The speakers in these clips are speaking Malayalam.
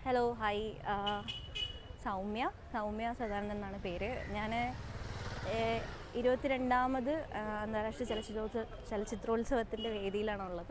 ഹലോ ഹായ്, സൗമ്യ സദാനന്ദൻ എന്നാണ് പേര്. ഞാൻ 22ാമത് അന്താരാഷ്ട്ര ചലച്ചിത്രോത്സവത്തിൻ്റെ വേദിയിലാണുള്ളത്.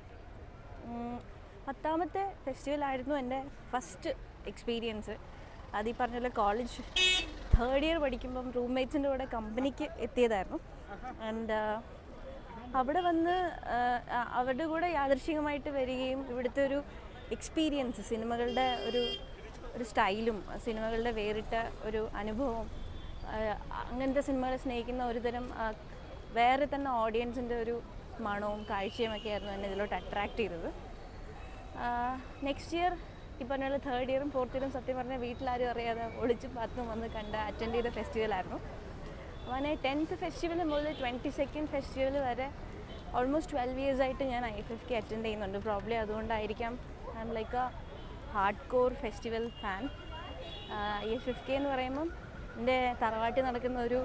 10ാമത്തെ ഫെസ്റ്റിവലായിരുന്നു എൻ്റെ ഫസ്റ്റ് എക്സ്പീരിയൻസ്. അത് ഈ പറഞ്ഞ പോലെ കോളേജ് 3rd ഇയർ പഠിക്കുമ്പം റൂംമേറ്റ്സിൻ്റെ കൂടെ കമ്പനിക്ക് എത്തിയതായിരുന്നു. ആൻഡ് അവിടെ വന്ന് അവരുടെ കൂടെ യാദൃശ്ചികമായിട്ട് വരികയും ഇവിടുത്തെ ഒരു എക്സ്പീരിയൻസ്, സിനിമകളുടെ ഒരു സ്റ്റൈലും സിനിമകളുടെ വേറിട്ട ഒരു അനുഭവം, അങ്ങനത്തെ സിനിമകളെ സ്നേഹിക്കുന്ന ഒരുതരം വേറെ തന്നെ ഓഡിയൻസിൻ്റെ ഒരു മണവും കാഴ്ചയും ഒക്കെ ആയിരുന്നു എന്നെ ഇതിലോട്ട് അട്രാക്റ്റ് ചെയ്തത്. നെക്സ്റ്റ് ഇയർ ഈ പറഞ്ഞ പോലെ 3rd ഇയറും 4th ഇയറും സത്യം പറഞ്ഞാൽ വീട്ടിലാരും അറിയാതെ ഒളിച്ചും പാത്തും വന്ന് അറ്റൻഡ് ചെയ്ത ഫെസ്റ്റിവലായിരുന്നു. അങ്ങനെ 10th ഫെസ്റ്റിവൽ മുതൽ 22nd ഫെസ്റ്റിവൽ വരെ ഓൾമോസ്റ്റ് 12 years ആയിട്ട് ഞാൻ IFFK അറ്റൻഡ് ചെയ്യുന്നുണ്ട്. പ്രോബ്ലി അതുകൊണ്ടായിരിക്കാം I'm like a hard core festival fan. IFFK എന്ന് പറയുമ്പം എൻ്റെ തറവാട്ടിൽ നടക്കുന്ന ഒരു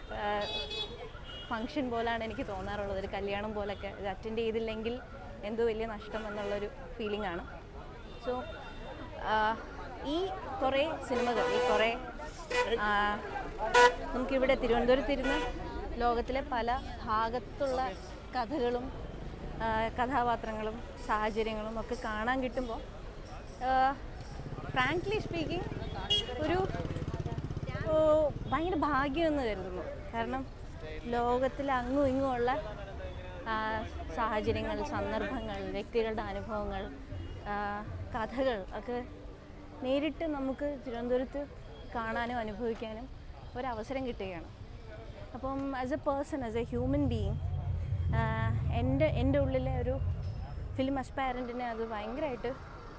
ഫങ്ഷൻ പോലെയാണ് എനിക്ക് തോന്നാറുള്ളത്, ഒരു കല്യാണം പോലൊക്കെ. ഇത് അറ്റൻഡ് ചെയ്തില്ലെങ്കിൽ എന്തോ വലിയ നഷ്ടം എന്നുള്ളൊരു ഫീലിംഗ് ആണ്. സോ ഈ കുറേ സിനിമകൾ, ഈ കുറേ നമുക്കിവിടെ തിരുവനന്തപുരത്തിരുന്ന് ലോകത്തിലെ പല ഭാഗത്തുള്ള കഥകളും കഥാപാത്രങ്ങളും സാഹചര്യങ്ങളും ഒക്കെ കാണാൻ കിട്ടുമ്പോൾ ഫ്രാങ്ക്ലി സ്പീക്കിംഗ് ഒരു ഭയങ്കര ഭാഗ്യമെന്ന് കരുതുന്നു. കാരണം ലോകത്തിലെ അങ്ങും ഇങ്ങുമുള്ള സാഹചര്യങ്ങൾ, സന്ദർഭങ്ങൾ, വ്യക്തികളുടെ അനുഭവങ്ങൾ, കഥകൾ ഒക്കെ നേരിട്ട് നമുക്ക് തിരുവനന്തപുരത്ത് കാണാനും അനുഭവിക്കാനും ഒരവസരം കിട്ടുകയാണ്. അപ്പം as a person, as a human being, എൻ്റെ ഉള്ളിലെ ഒരു ഫിലിം അസ്പയറൻറ്റിനെ അത് ഭയങ്കരമായിട്ട്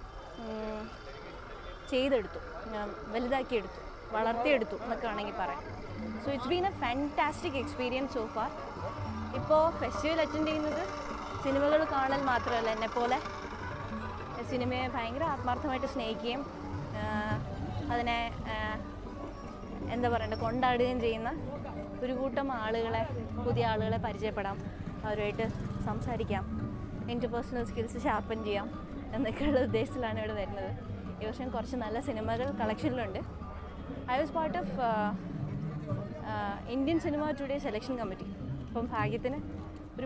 ചെയ്തെടുത്തു, വലുതാക്കിയെടുത്തു, വളർത്തിയെടുത്തു എന്നൊക്കെ വേണമെങ്കിൽ പറയാം. So it's been a fantastic experience so far. ഇപ്പോൾ ഫെസ്റ്റിവൽ അറ്റൻഡ് ചെയ്യുന്നത് സിനിമകൾ കാണൽ മാത്രമല്ല, എന്നെപ്പോലെ സിനിമയെ ഭയങ്കര ആത്മാർത്ഥമായിട്ട് സ്നേഹിക്കുകയും അതിനെ എന്താ പറയണ്ടേ, കൊണ്ടാടുകയും ചെയ്യുന്ന ഒരു കൂട്ടം ആളുകളെ, പുതിയ ആളുകളെ പരിചയപ്പെടാം, അവരുമായിട്ട് സംസാരിക്കാം, ഇൻ്റർപേഴ്സണൽ സ്കിൽസ് ഷാർപ്പൻ ചെയ്യാം എന്നൊക്കെയുള്ള ഉദ്ദേശത്തിലാണ് ഇവിടെ വരുന്നത്. ഈ വർഷം കുറച്ച് നല്ല സിനിമകൾ കളക്ഷനിലുണ്ട്. I was part of Indian cinema today selection committee. അപ്പം ഭാഗ്യത്തിന് ഒരു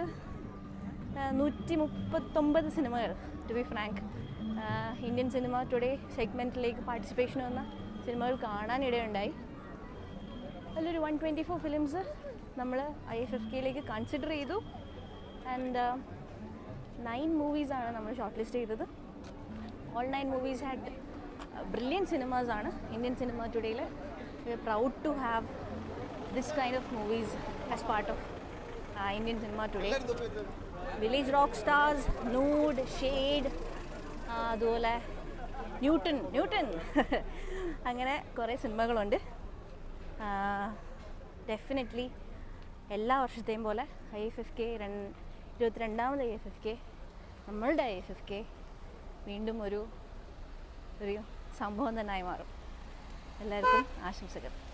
139 സിനിമകൾ, to be frank, Indian cinema today സെഗ്മെൻറ്റിലേക്ക് പാർട്ടിസിപ്പേഷൻ വന്ന സിനിമകൾ കാണാനിടയുണ്ടായി. അതിലൊരു 124 ഫിലിംസ് നമ്മൾ IFFKയിലേക്ക് കൺസിഡർ ചെയ്തു. ആൻഡ് 9 മൂവീസാണ് നമ്മൾ ഷോർട്ട് ലിസ്റ്റ് ചെയ്തത്. ഓൾ 9 മൂവീസ് ഹാഡ് ബ്രില്യൻറ്റ് സിനിമാസാണ് ഇന്ത്യൻ സിനിമ ടുഡേയിൽ. We are proud to have this kind of movies as part of Indian cinema today. Village rock stars, nude, shade, അതുപോലെ ന്യൂട്ടൺ അങ്ങനെ കുറേ സിനിമകളുണ്ട്. ഡെഫിനറ്റ്ലി എല്ലാ വർഷത്തെയും പോലെ IFFK 22ാമത് IFFK, നമ്മളുടെ IFFK വീണ്ടും ഒരു സംഭവം തന്നെയായി മാറും. എല്ലാവർക്കും ആശംസകൾ.